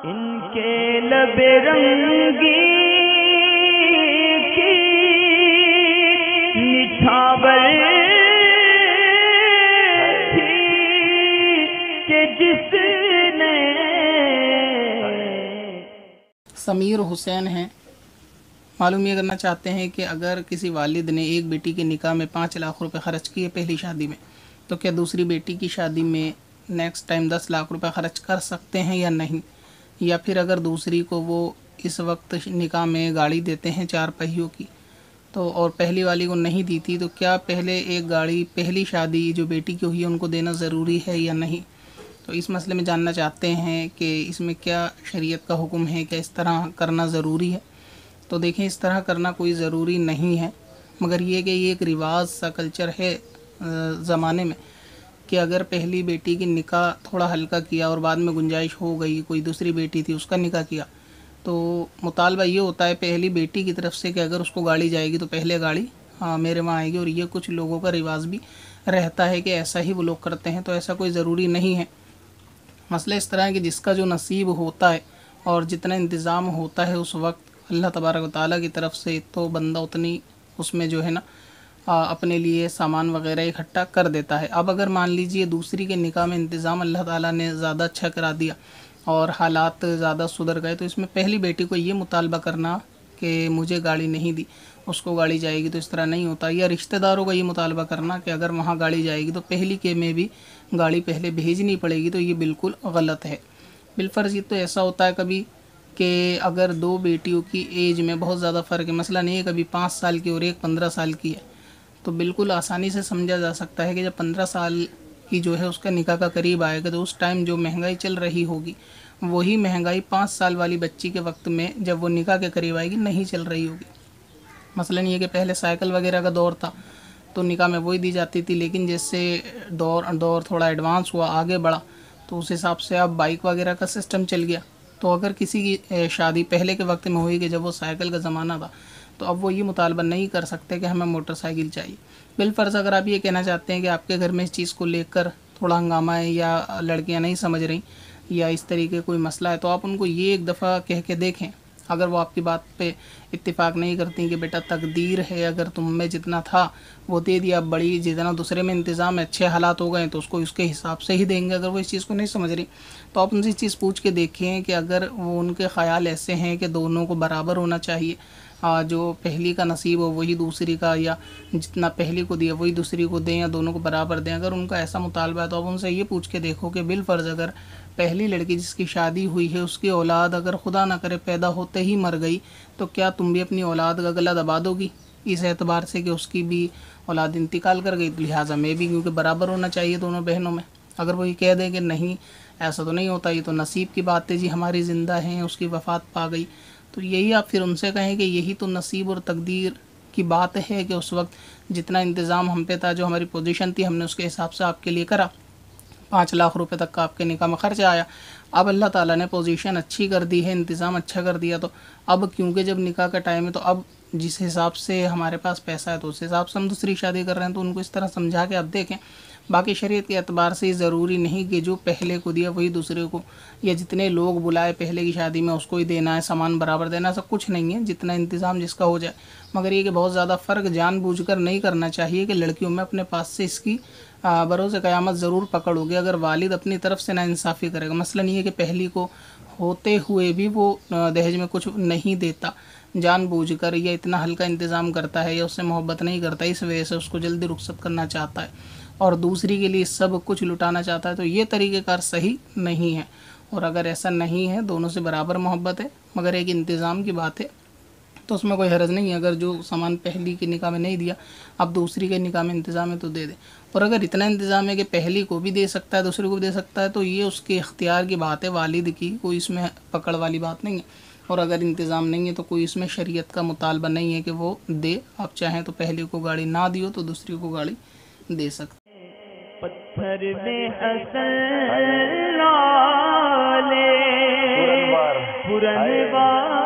ان کے لب رنگی کی نچھاور تھی کہ جس نے سمیر حسین ہیں، معلوم یہ کرنا چاہتے ہیں کہ اگر کسی والد نے ایک بیٹی کے نکاح میں 5 لاکھ روپے خرچ کیے پہلی شادی میں، تو کیا دوسری بیٹی کی شادی میں نیکسٹ ٹائم 10 لاکھ روپے خرچ کر سکتے ہیں یا نہیں؟ یا پھر اگر دوسری کو وہ اس وقت نکاح میں گاڑی دیتے ہیں 4 پہیوں کی تو اور پہلی والی کو نہیں دی تھی، تو کیا پہلے ایک گاڑی پہلی شادی جو بیٹی کی ہوئی ہے ان کو دینا ضروری ہے یا نہیں؟ تو اس مسئلے میں جاننا چاہتے ہیں کہ اس میں کیا شریعت کا حکم ہے، کیا اس طرح کرنا ضروری ہے؟ تو دیکھیں، اس طرح کرنا کوئی ضروری نہیں ہے، مگر یہ کہ یہ ایک رواج سا کلچر ہے زمانے میں کہ اگر پہلی بیٹی کی نکاح تھوڑا ہلکا کیا اور بعد میں گنجائش ہو گئی، کوئی دوسری بیٹی تھی اس کا نکاح کیا، تو مطالبہ یہ ہوتا ہے پہلی بیٹی کی طرف سے کہ اگر اس کو گاڑی جائے گی تو پہلے گاڑی میرے وہاں آئے گی، اور یہ کچھ لوگوں کا رواج بھی رہتا ہے کہ ایسا ہی وہ لوگ کرتے ہیں، تو ایسا کوئی ضروری نہیں ہے۔ مسئلہ اس طرح ہے کہ جس کا جو نصیب ہوتا ہے اور جتنا انتظام ہوتا ہے اس وقت اللہ تبارک و تعالیٰ کی طرف سے، تو بندہ اتنی اس میں جو ہے نا اپنے لیے سامان وغیرہ اکٹھا کر دیتا ہے۔ اب اگر مان لیجئے دوسری کے نکاح میں انتظام اللہ تعالیٰ نے زیادہ اچھا کرا دیا اور حالات زیادہ سدھر گئے، تو اس میں پہلی بیٹی کو یہ مطالبہ کرنا کہ مجھے گاڑی نہیں دی، اس کو گاڑی جائے گی، تو اس طرح نہیں ہوتا۔ یا رشتہ داروں کا یہ مطالبہ کرنا کہ اگر وہاں گاڑی جائے گی تو پہلی کے میں بھی گاڑی پہلے بھیجنی پڑے گی، تو یہ بالکل غلط ہے۔ بالفرض یہ تو ایسا ہوتا ہے کبھی کہ اگر 2 بیٹیوں کی ایج میں بہت زیادہ فرق ہے، مثلا نہیں ہے کبھی 5 سال کی اور ایک 15 سال کی ہے، تو بالکل آسانی سے سمجھا جا سکتا ہے کہ جب 15 سال کی جو ہے اس کا نکاح کا قریب آئے گا تو اس ٹائم جو مہنگائی چل رہی ہوگی وہی مہنگائی 5 سال والی بچی کے وقت میں جب وہ نکاح کے قریب آئے گی نہیں چل رہی ہوگی۔ مثلا یہ کہ پہلے سائیکل وغیرہ کا دور تھا تو نکاح میں وہی دی جاتی تھی، لیکن جس سے دور تھوڑا ایڈوانس ہوا، آگے بڑھا، تو اس حساب سے اب بائک وغیرہ کا سسٹم چل گیا۔ تو اگر کسی کی شادی پہلے کے وقت میں ہوئی کہ جب وہ سائیکل کا زمانہ تھا، تو اب وہ یہ مطالبہ نہیں کر سکتے کہ ہمیں موٹر سائیکل چاہیے۔ بالفرض اگر آپ یہ کہنا چاہتے ہیں کہ آپ کے گھر میں اس چیز کو لے کر تھوڑا ہنگامہ ہے یا لڑکیاں نہیں سمجھ رہی یا اس طریقے کوئی مسئلہ ہے، تو آپ ان کو یہ ایک دفعہ کہہ کے دیکھیں۔ اگر وہ آپ کی بات پہ اتفاق نہیں کرتی کہ بیٹا تقدیر ہے، اگر تم میں جتنا تھا وہ دے دیا، بڑی جتنا دوسرے میں انتظام ہے، اچھے حالات ہو گئے تو اس کو اس کے حساب سے ہی دیں گے، اگر وہ اس چیز کو نہیں سمجھ رہی تو آپ ان سے چیز پوچھ کے دیکھیں کہ اگر وہ ان کے خیال ایسے ہیں کہ دونوں کو برابر ہونا چاہیے، جو پہلی کا نصیب ہو وہی دوسری کا، یا جتنا پہلی کو دیا وہی دوسری کو دیں، یا دونوں کو برابر دیں، اگر ان کا ایسا مطالبہ ہے تو آپ ان سے یہ پوچھ کے دیکھو کہ بالفرض اگر پہلی لڑکی جس کی شادی ہوئی ہے اس کی اولاد اگر خدا نہ کرے پیدا ہوتے ہی مر گئی، تو کیا تم بھی اپنی اولاد کا گلا دبا دو گی اس اعتبار سے کہ اس کی بھی اولاد انتقال کر گئی، لہٰذا میں بھی، کیونکہ برابر ہونا چاہیے دونوں بہنوں میں۔ اگر وہ یہ کہہ دیں کہ نہیں ایسا تو نہیں ہوتا، یہ تو نصیب کی بات ہے جی، ہماری زندہ ہیں، اس کی وفات پا گئی، تو یہی آپ پھر ان سے کہیں کہ یہی تو نصیب اور تقدیر کی بات ہے کہ اس وقت جتنا انتظام ہم پہ تھا، جو ہماری پوزیشن تھی، ہم نے اس کے حساب سے آپ کے لیے کرا، 5 لاکھ روپے تک کا آپ کے نکاح میں خرچہ آیا۔ اب اللہ تعالیٰ نے پوزیشن اچھی کر دی ہے، انتظام اچھا کر دیا، تو اب کیونکہ جب نکاح کا ٹائم ہے تو اب جس حساب سے ہمارے پاس پیسہ ہے تو اس حساب سے ہم دوسری شادی کر رہے ہیں، تو ان کو اس طرح سمجھا کے اب دیکھیں۔ باقی شریعت کے اعتبار سے یہ ضروری نہیں کہ جو پہلے کو دیا وہی دوسرے کو، یا جتنے لوگ بلائے پہلے کی شادی میں اس کو ہی دینا ہے، سامان برابر دینا ہے، ایسا کچھ نہیں ہے، جتنا انتظام جس کا ہو جائے۔ مگر یہ کہ بہت زیادہ فرق جان بوجھ کر نہیں کرنا چاہیے کہ لڑکیوں میں اپنے پاس سے اس کی بروز قیامت ضرور پکڑ ہوگی اگر والد اپنی طرف سے ناانصافی کرے گا۔ مثلا یہ کہ پہلی کو ہوتے ہوئے بھی وہ دہیج میں کچھ نہیں دیتا جان بوجھ کر، یا اتنا ہلکا انتظام کرتا ہے، یا اس سے محبت نہیں کرتا، اس وجہ سے اس کو جلدی رخصت کرنا چاہتا ہے اور دوسری کے لیے سب کچھ لٹانا چاہتا ہے، تو یہ طریقہ کار صحیح نہیں ہے۔ اور اگر ایسا نہیں ہے، دونوں سے برابر محبت ہے مگر ایک انتظام کی بات ہے، تو اس میں کوئی حرج نہیں ہے۔ اگر جو سامان پہلی کے نکاح میں نہیں دیا، اب دوسری کے نکاح میں انتظام ہے تو دے دے۔ اور اگر اتنا انتظام ہے کہ پہلی کو بھی دے سکتا ہے دوسری کو بھی دے سکتا ہے، تو یہ اس کے اختیار کی بات ہے، والد کی، کوئی اس میں پکڑ والی بات نہیں ہے۔ اور اگر انتظام نہیں ہے تو کوئی اس میں شریعت کا مطالبہ نہیں ہے کہ وہ دے، آپ چاہیں تو پہلی کو گاڑی نہ دیو تو دوسری کو گاڑی دے سکتے۔ پتھر میں حسن لالے پرنوار